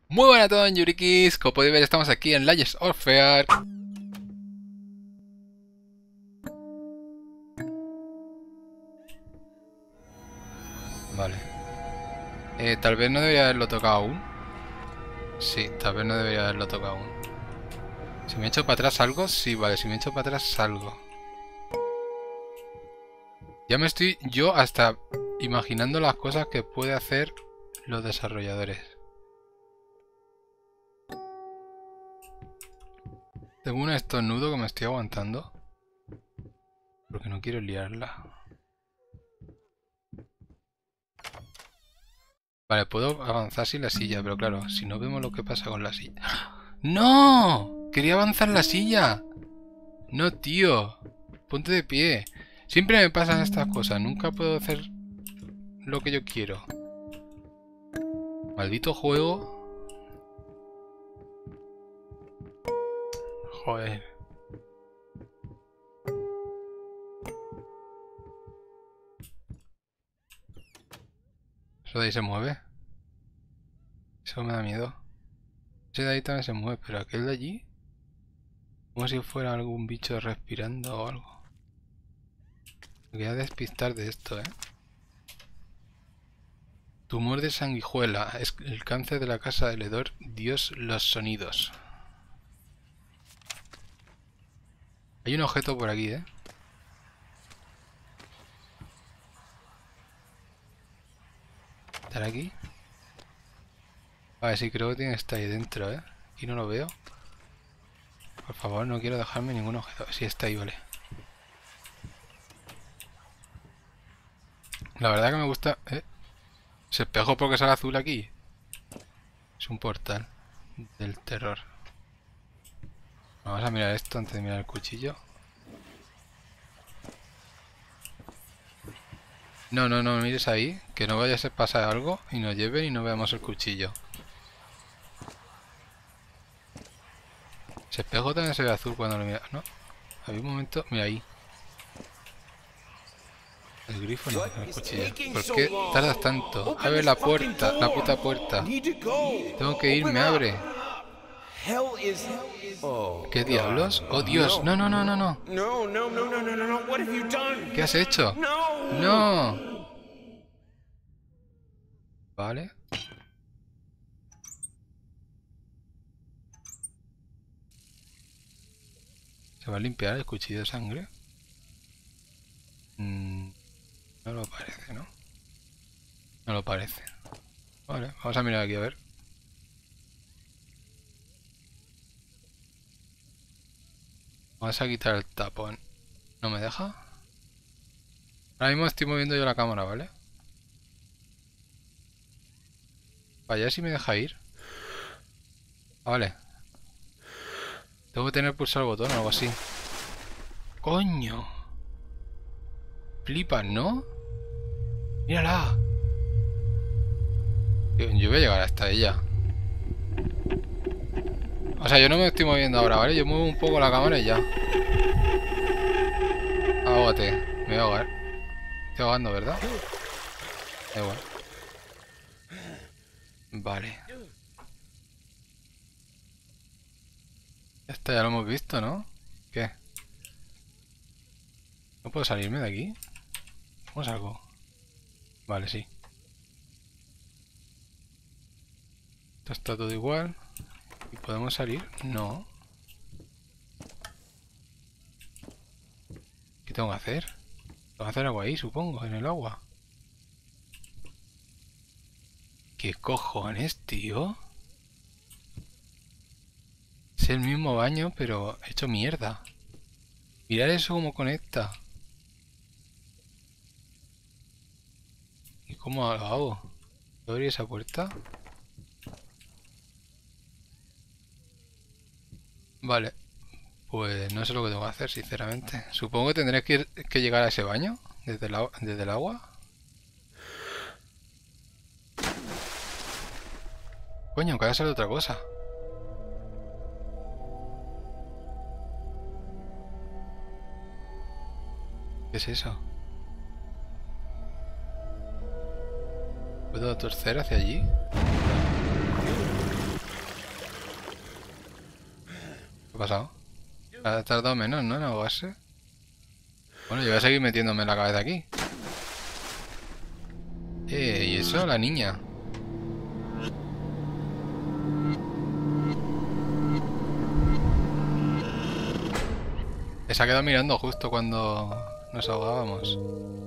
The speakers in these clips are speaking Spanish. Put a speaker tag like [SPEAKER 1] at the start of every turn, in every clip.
[SPEAKER 1] Muy buenas a todos, Yurikis. Como podéis ver, estamos aquí en Layers of Fear. Vale. Tal vez no debería haberlo tocado aún. Sí, tal vez no debería haberlo tocado aún. Si me echo para atrás salgo, sí, vale. Si me echo para atrás salgo. Ya me estoy yo hasta imaginando las cosas que puede hacer los desarrolladores. Tengo un estornudo que me estoy aguantando. Porque no quiero liarla. Vale, puedo avanzar sin la silla, pero claro, si no vemos lo que pasa con la silla. ¡No! Quería avanzar la silla. No, tío. Ponte de pie. Siempre me pasan estas cosas. Nunca puedo hacer lo que yo quiero. Maldito juego. Joder. Eso de ahí se mueve. Eso me da miedo. Ese de ahí también se mueve, pero aquel de allí... Como si fuera algún bicho respirando o algo. Me quería despistar de esto, ¿eh? Tumor de sanguijuela. Es el cáncer de la casa del hedor. Dios los sonidos. Hay un objeto por aquí, ¿eh? ¿Estará aquí? Vale, sí, creo que tiene que estar ahí dentro, ¿eh? Aquí no lo veo. Por favor, no quiero dejarme ningún objeto. Sí, está ahí, vale. La verdad que me gusta... ¿Se espejo porque sale azul aquí? Es un portal del terror. Vamos a mirar esto antes de mirar el cuchillo. No, no, no mires ahí. Que no vaya a ser pasar algo y nos lleven y no veamos el cuchillo. Ese espejo también se ve azul cuando lo miras, ¿no? Había un momento... Mira ahí. El grifo no, el cuchillo. ¿Por qué tardas tanto? Abre la puerta, la puta puerta. Tengo que ir, me abre. ¿Qué diablos? ¡Oh, Dios! ¡No, no, no, no, no! ¿Qué has hecho? ¡No! Vale. ¿Se va a limpiar el cuchillo de sangre? No lo parece, ¿no? No lo parece. Vale, vamos a mirar aquí a ver. Vamos a quitar el tapón. ¿No me deja? Ahora mismo estoy moviendo yo la cámara, ¿vale? Vaya, si me deja ir. Ah, vale. Tengo que tener pulsado el botón o algo así. ¡Coño! Flipas, ¿no? ¡Mírala! Yo voy a llegar hasta ella. O sea, yo no me estoy moviendo ahora, ¿vale? Yo muevo un poco la cámara y ya. Ahógate. Me voy a ahogar. Estoy ahogando, ¿verdad? Da igual. Vale. Ya está, ya lo hemos visto, ¿no? ¿Qué? ¿No puedo salirme de aquí? ¿Cómo salgo? Vale, sí. Esto está todo igual. ¿Y podemos salir? No. ¿Qué tengo que hacer? Tengo que hacer algo ahí, supongo, en el agua. ¿Qué cojones, tío? Es el mismo baño, pero hecho mierda. Mirad eso cómo conecta. ¿Y cómo lo hago? ¿Puedo abrir esa puerta? Vale. Pues no sé lo que tengo que hacer, sinceramente. Supongo que tendré que llegar a ese baño desde el agua. Coño, que haya salido otra cosa. ¿Qué es eso? ¿Puedo torcer hacia allí? ha pasado? Ha tardado menos, ¿no? En ahogarse. Bueno, yo voy a seguir metiéndome la cabeza aquí. ¿Y eso? La niña. Se ha quedado mirando justo cuando nos ahogábamos.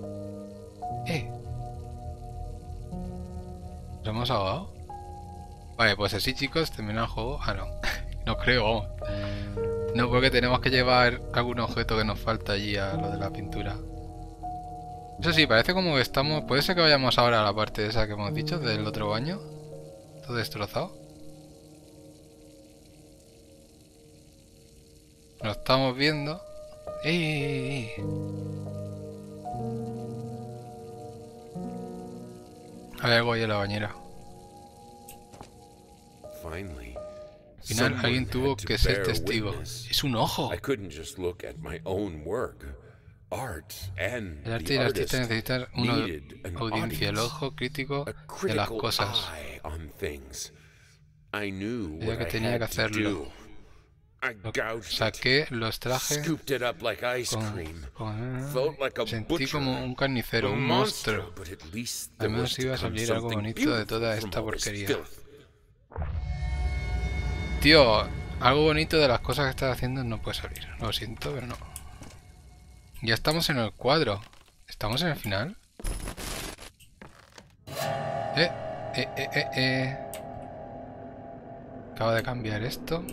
[SPEAKER 1] ¿Nos hemos ahogado? Vale, pues así, chicos, termina el juego. Ah, no. No creo, vamos. No, porque tenemos que llevar algún objeto que nos falta allí a lo de la pintura. Eso sí, parece como que estamos... ¿Puede ser que vayamos ahora a la parte esa que hemos dicho, del otro baño? Todo destrozado. Lo estamos viendo. ¡Eh! Hay algo ahí en la bañera. Al final alguien tuvo que ser testigo. ¡Es un ojo! El arte y el artista necesitan una audiencia, el ojo crítico de las cosas. Sabía que tenía que hacerlo. Saqué los trajes sentí como un carnicero, un monstruo. Al menos iba a salir algo bonito de toda esta porquería. Tío, algo bonito de las cosas que estás haciendo no puede salir. Lo siento, pero no. Ya estamos en el cuadro. ¿Estamos en el final? Acabo de cambiar esto.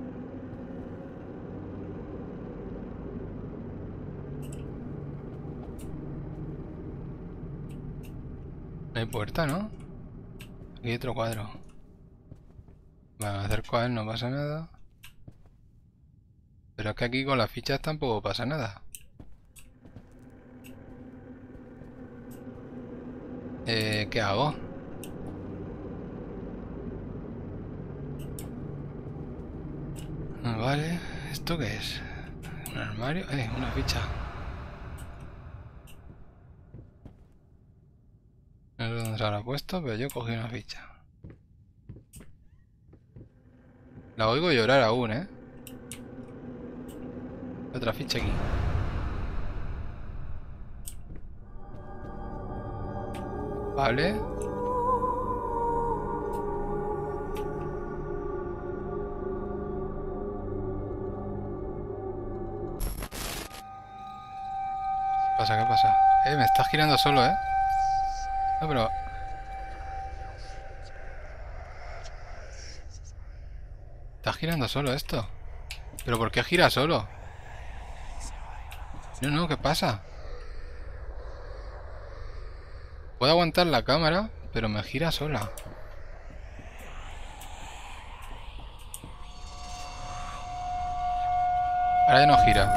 [SPEAKER 1] No hay puerta, ¿no? Aquí hay otro cuadro. Vale, me acerco a él, no pasa nada. Pero es que aquí con las fichas tampoco pasa nada. ¿Qué hago? Vale, ¿esto qué es? ¿Un armario? Una ficha. No sé dónde se habrá puesto, pero yo cogí una ficha. La oigo llorar aún, ¿eh? Otra ficha aquí. Vale. ¿Qué pasa? ¿Qué pasa? Me está girando solo, ¿eh? No, pero... Está girando solo esto. ¿Pero por qué gira solo? No, ¿qué pasa? Puedo aguantar la cámara, pero me gira sola. Ahora ya no gira.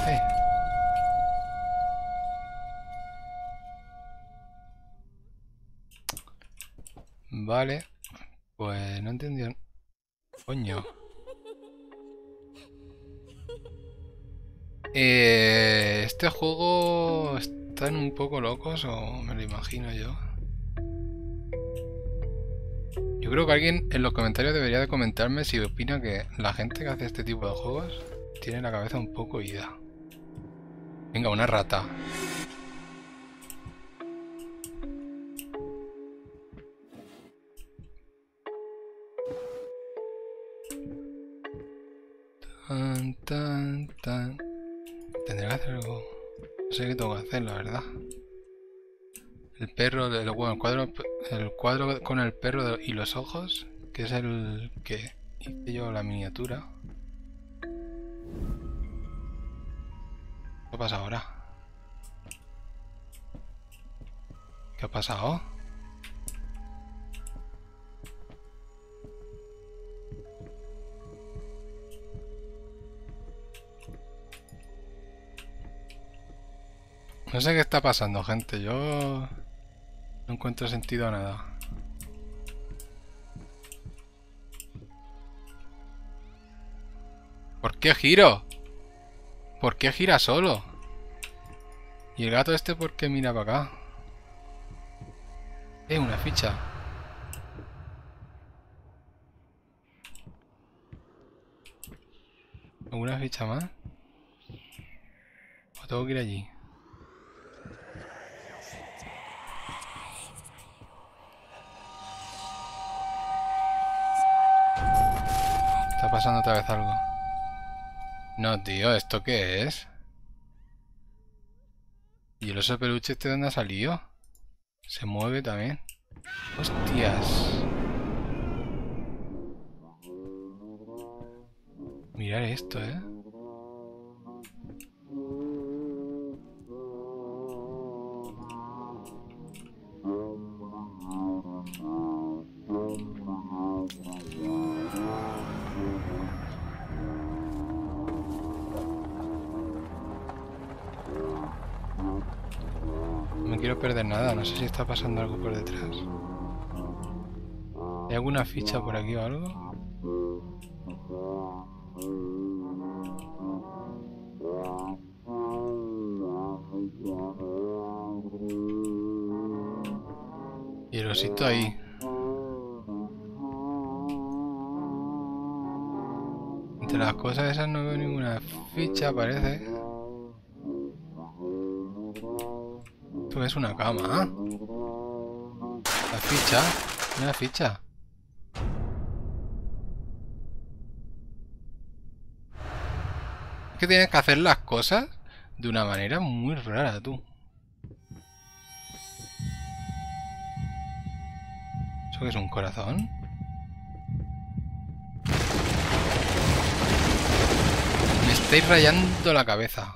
[SPEAKER 1] Vale. Pues no he entendido. Coño. ¿Este juego están un poco locos o me lo imagino yo? Yo creo que alguien en los comentarios debería de comentarme si opina que la gente que hace este tipo de juegos tiene la cabeza un poco ida. Venga, una rata. Tan. Tendré que hacer algo. No sé qué tengo que hacer, la verdad. El perro, el cuadro con el perro y los ojos, que es el que hice yo la miniatura. ¿Qué pasa ahora? ¿Qué ha pasado? No sé qué está pasando, gente. Yo no encuentro sentido a nada. ¿Por qué giro? ¿Por qué gira solo? ¿Y el gato este por qué mira para acá? Una ficha. ¿Alguna ficha más? ¿O tengo que ir allí? Está pasando otra vez algo. No, tío, ¿esto qué es? ¿Y el oso peluche este dónde ha salido? Se mueve también. ¡Hostias! Mirad esto, ¿eh? No quiero perder nada, no sé si está pasando algo por detrás. ¿Hay alguna ficha por aquí o algo? Y el osito ahí. Entre las cosas esas no veo ninguna ficha, parece. Esto es una cama, ¿ah? La ficha. Una ficha. Es que tienes que hacer las cosas de una manera muy rara, tú. ¿Eso qué es un corazón? Me estáis rayando la cabeza.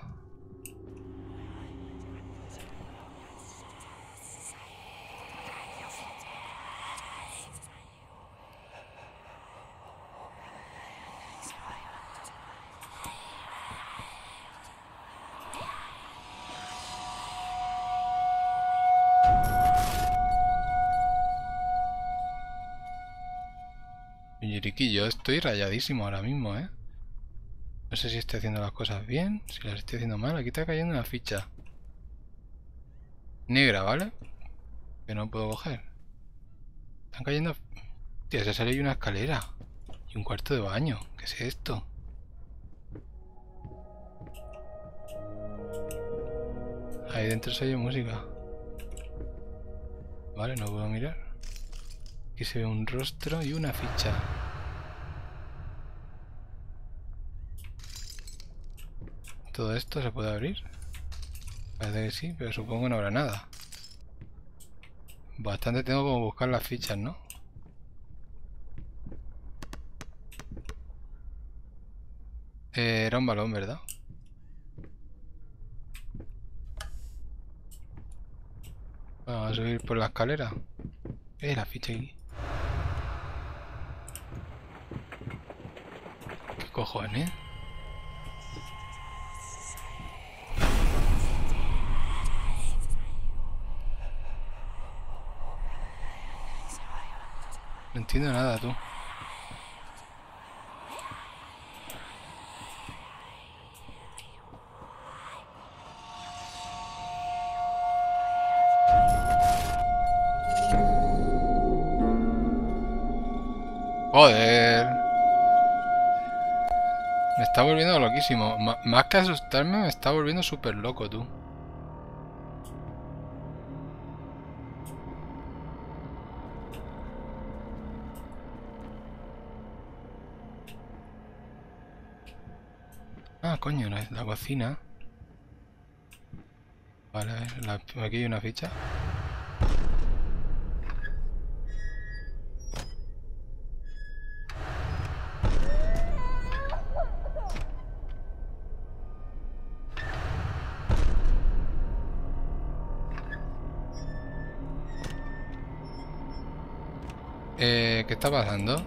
[SPEAKER 1] Yuriki, yo estoy rayadísimo ahora mismo, ¿eh? No sé si estoy haciendo las cosas bien, si las estoy haciendo mal. Aquí está cayendo una ficha negra, ¿vale? Que no puedo coger. Están cayendo... Tío, se sale ahí una escalera. Y un cuarto de baño. ¿Qué es esto? Ahí dentro se oye música. Vale, no puedo mirar. Aquí se ve un rostro y una ficha. ¿Todo esto se puede abrir? Parece que sí, pero supongo que no habrá nada. Bastante tengo como buscar las fichas, ¿no? Era un balón, ¿verdad? Vamos a subir por la escalera. La ficha aquí. ¿Qué cojones? No entiendo nada, tú. Joder. Me está volviendo loquísimo. Más que asustarme, me está volviendo súper loco, tú. Ah, coño, la cocina. Vale, a ver, aquí hay una ficha. ¿Qué está pasando?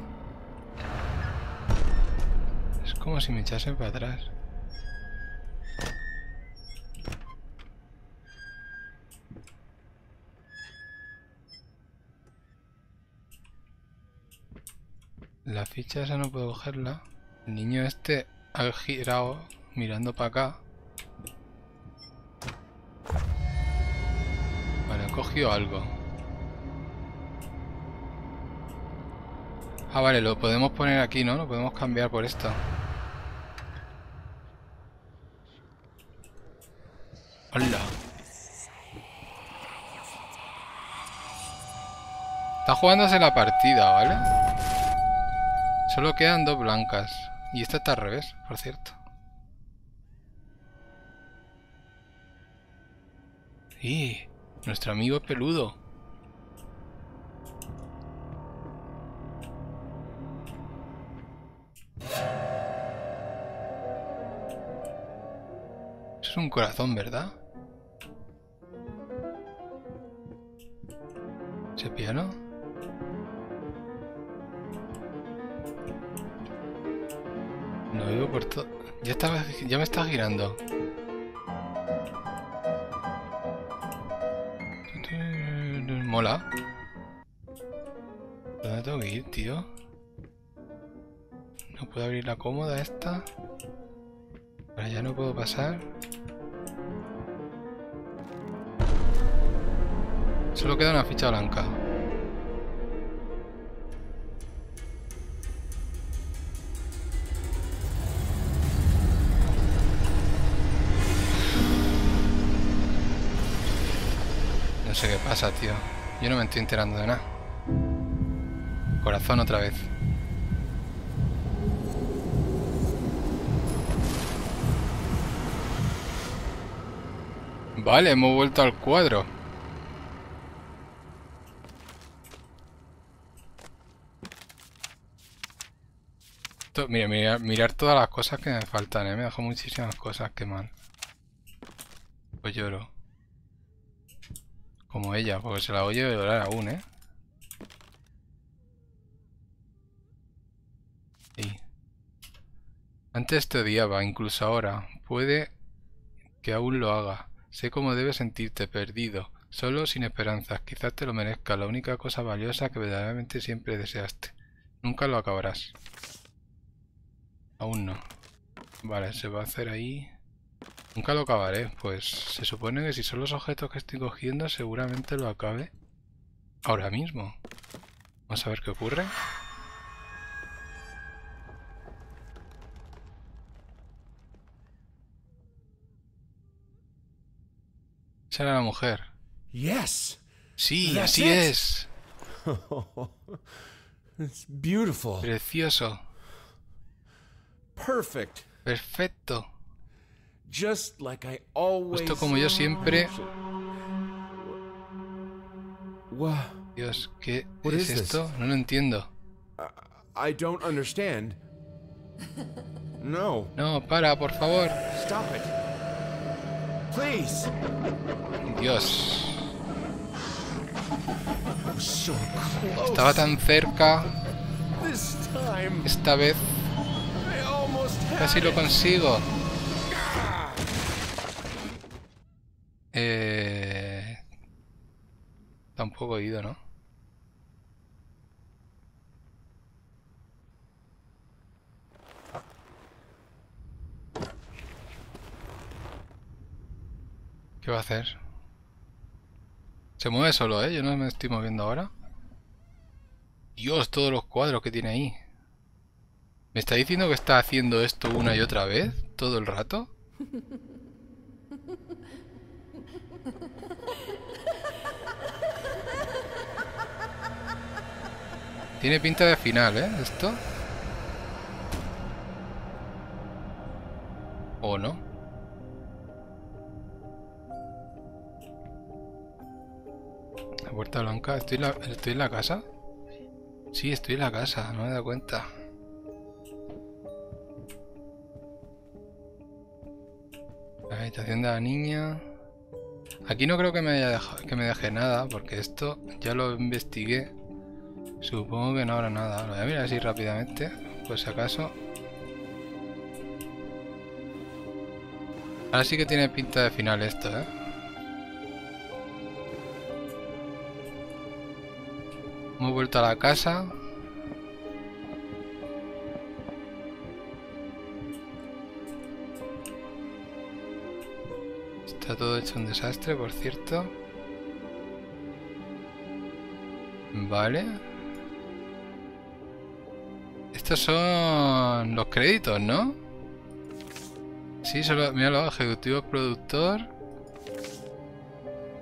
[SPEAKER 1] Es como si me echasen para atrás. La ficha esa no puedo cogerla. El niño este ha girado mirando para acá. Vale, he cogido algo. Ah, vale, lo podemos poner aquí, ¿no? Lo podemos cambiar por esto. ¡Hola! Está jugándose la partida, ¿vale? Solo quedan 2 blancas. Y esta está al revés, por cierto. ¡Y! Nuestro amigo peludo. Eso es un corazón, ¿verdad? ¿Ese piano? Lo oigo por todo. Ya me está girando. Mola. ¿Dónde tengo que ir, tío? No puedo abrir la cómoda esta. Para allá no puedo pasar. Solo queda una ficha blanca. No sé qué pasa, tío. Yo no me estoy enterando de nada. Corazón otra vez. Vale, hemos vuelto al cuadro. Mira, mirar todas las cosas que me faltan, ¿eh? Me dejó muchísimas cosas, qué mal. Pues lloro. Como ella, porque se la oye llorar aún, ¿eh? Sí. Antes te odiaba, incluso ahora. Puede que aún lo haga. Sé cómo debes sentirte, perdido, solo, sin esperanzas. Quizás te lo merezca, la única cosa valiosa que verdaderamente siempre deseaste. Nunca lo acabarás. Aún no. Vale, se va a hacer ahí. Nunca lo acabaré. Pues se supone que si son los objetos que estoy cogiendo, seguramente lo acabe ahora mismo. Vamos a ver qué ocurre. Esa era la mujer.
[SPEAKER 2] Yes.
[SPEAKER 1] Sí,
[SPEAKER 2] That's
[SPEAKER 1] así
[SPEAKER 2] it.
[SPEAKER 1] es.
[SPEAKER 2] It's beautiful.
[SPEAKER 1] Precioso.
[SPEAKER 2] Perfect.
[SPEAKER 1] Perfecto.
[SPEAKER 2] Just like I always.
[SPEAKER 1] Justo como yo siempre.
[SPEAKER 2] What?
[SPEAKER 1] Dios, ¿qué
[SPEAKER 2] What
[SPEAKER 1] es
[SPEAKER 2] is
[SPEAKER 1] esto?
[SPEAKER 2] this?
[SPEAKER 1] No lo entiendo.
[SPEAKER 2] I don't understand. No.
[SPEAKER 1] No, para, por favor.
[SPEAKER 2] Stop it. Please.
[SPEAKER 1] Dios.
[SPEAKER 2] So close.
[SPEAKER 1] Estaba tan cerca.
[SPEAKER 2] This time.
[SPEAKER 1] Esta vez
[SPEAKER 2] I almost had
[SPEAKER 1] casi lo
[SPEAKER 2] it.
[SPEAKER 1] consigo. Tampoco he ido, ¿no? ¿Qué va a hacer? Se mueve solo, ¿eh? Yo no me estoy moviendo ahora. Dios, todos los cuadros que tiene ahí. ¿Me está diciendo que está haciendo esto una y otra vez? ¿Todo el rato? Tiene pinta de final, ¿eh? Esto. ¿O no? La puerta blanca. ¿Estoy en la casa? Sí, estoy en la casa. No me he dado cuenta. La habitación de la niña. Aquí no creo que me deje nada, porque esto ya lo investigué. Supongo que no habrá nada. Lo voy a mirar así rápidamente, por si acaso. Ahora sí que tiene pinta de final esto, ¿eh? Hemos vuelto a la casa. Está todo hecho un desastre, por cierto. Vale. Estos son los créditos, ¿no? Sí, solo, míralo, ejecutivo productor.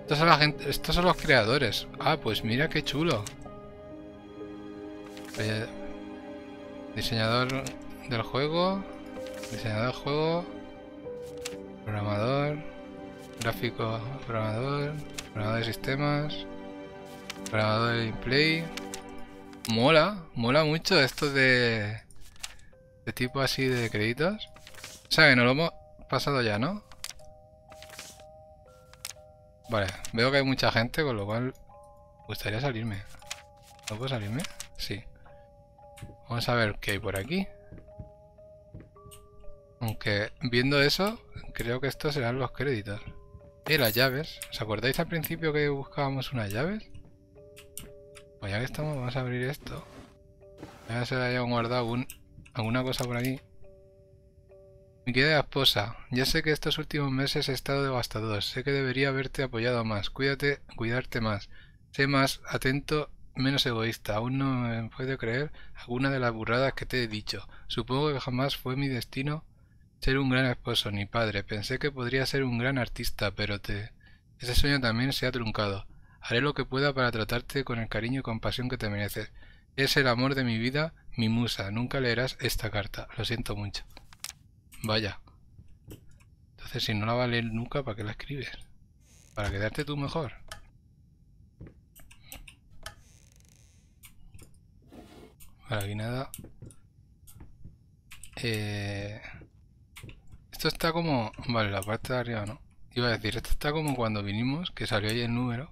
[SPEAKER 1] Estos son la gente, estos son los creadores. Ah, pues mira qué chulo. Diseñador del juego. Diseñador del juego. Programador. Gráfico, programador. Programador de sistemas. Programador de gameplay. Mola mucho esto de tipo así de créditos. O sea que nos lo hemos pasado ya, ¿no? Vale, veo que hay mucha gente, con lo cual me gustaría salirme. ¿No puedo salirme? Sí. Vamos a ver qué hay por aquí. Aunque viendo eso, creo que estos serán los créditos. Las llaves. ¿Os acordáis al principio que buscábamos unas llaves? Pues ya que estamos, vamos a abrir esto. Ya se haya guardado alguna cosa por aquí. Mi querida esposa, ya sé que estos últimos meses he estado devastador. Sé que debería haberte apoyado más. Cuidarte más. Sé más atento, menos egoísta. Aún no me puedo creer alguna de las burradas que te he dicho. Supongo que jamás fue mi destino ser un gran esposo ni padre. Pensé que podría ser un gran artista, pero ese sueño también se ha truncado. Haré lo que pueda para tratarte con el cariño y compasión que te mereces. Es el amor de mi vida, mi musa. Nunca leerás esta carta. Lo siento mucho. Vaya. Entonces si no la vas a leer nunca, ¿para qué la escribes? ¿Para quedarte tú mejor? Vale, aquí nada. Esto está como... Vale, la parte de arriba no. Iba a decir, esto está como cuando vinimos, que salió ahí el número.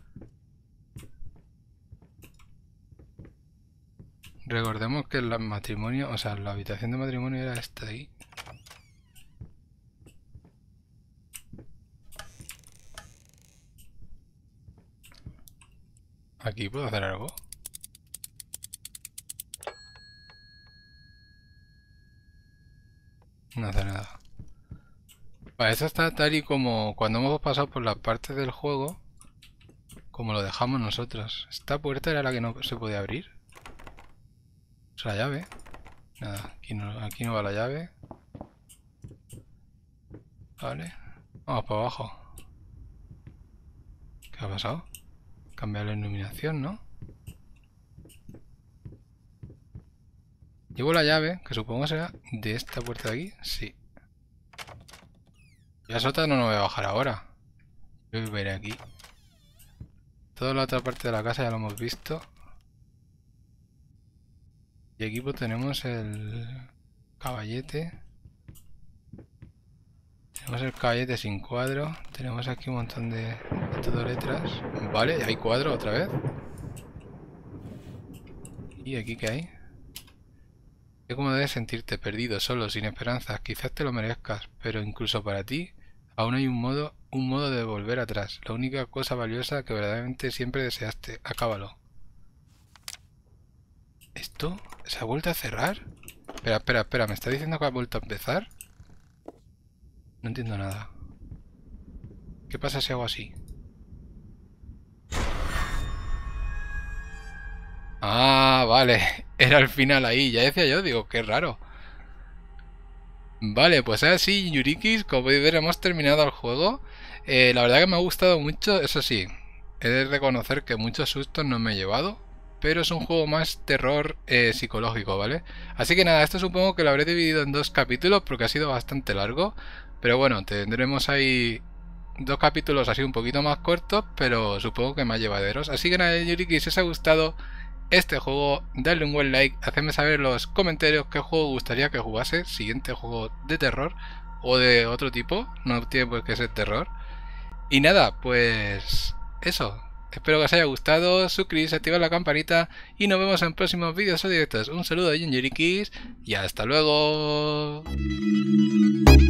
[SPEAKER 1] Recordemos que el matrimonio, o sea, la habitación de matrimonio era esta de ahí. ¿Aquí puedo hacer algo? No hace nada. Vale, esto está tal y como cuando hemos pasado por la parte del juego, como lo dejamos nosotros. Esta puerta era la que no se podía abrir. Es la llave. Nada, aquí no va la llave. Vale. Vamos para abajo. ¿Qué ha pasado? Cambiar la iluminación, ¿no? Llevo la llave, que supongo será de esta puerta de aquí. Sí. La sota no nos voy a bajar ahora. Yo veré aquí. Toda la otra parte de la casa ya lo hemos visto. Y aquí pues tenemos el caballete. Tenemos el caballete sin cuadro. Tenemos aquí un montón de letras. Vale, hay cuadro otra vez. ¿Y aquí qué hay? Sé cómo debes sentirte, perdido, solo, sin esperanzas. Quizás te lo merezcas, pero incluso para ti aún hay un modo de volver atrás. La única cosa valiosa que verdaderamente siempre deseaste. Acábalo. ¿Esto? ¿Se ha vuelto a cerrar? Espera, ¿me está diciendo que ha vuelto a empezar? No entiendo nada. ¿Qué pasa si hago así? Ah, vale. Era el final ahí. Ya decía yo, digo, qué raro. Vale, pues así, Yurikis, como podéis ver, hemos terminado el juego. La verdad que me ha gustado mucho, eso sí. He de reconocer que muchos sustos no me he llevado. Pero es un juego más terror psicológico, ¿vale? Así que nada, esto supongo que lo habré dividido en 2 capítulos porque ha sido bastante largo. Pero bueno, tendremos ahí 2 capítulos así un poquito más cortos, pero supongo que más llevaderos. Así que nada, Yuriki, si os ha gustado este juego, dadle un buen like, hacedme saber en los comentarios qué juego gustaría que jugase, siguiente juego de terror o de otro tipo, no tiene por qué ser terror. Y nada, pues eso. Espero que os haya gustado, suscribirse, activar la campanita y nos vemos en próximos vídeos o directos. Un saludo de Yurikis y hasta luego.